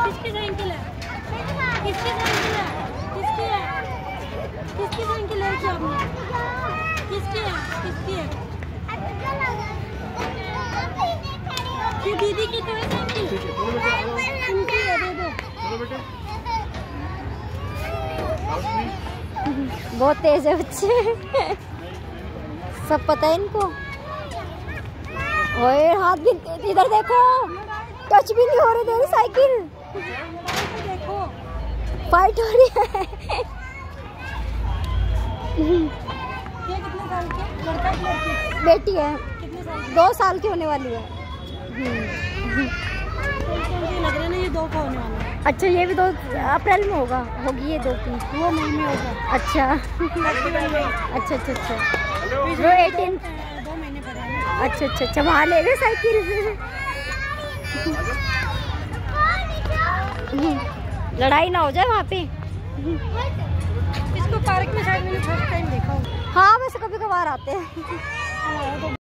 किसकी साइकिल है? किसकी साइकिल है? किसकी है? किसकी साइकिल है क्या आपने? किसकी है? किसकी है? ये दीदी की तो है साइकिल। इनकी है, दे दो। बहुत तेज है बच्चे। सब पता है इनको। ओए हाथ भी इधर देखो, टच भी नहीं हो रही तेरी साइकिल। देखो फाइट हो रही है। ये कितने साल की? लड़का की लड़की? बेटी है, कितने साल की? 2 साल की होने वाली है। मुझे लग रहा है ना ये 2 का होने वाला है। अच्छा ये भी 2 अप्रैल में होगा, होगी ये 2 की। वो मई में होगा। अच्छा अच्छा अच्छा अच्छा, वो 18। 2 महीने पहले। अच्छा अच्छा अच्छा, वहाँ ले ले साइकिल। लड़ाई ना हो जाए वहाँ पे। इसको पार्क में शायद मैंने फर्स्ट टाइम देखा। हाँ वैसे कभी कभार आते हैं।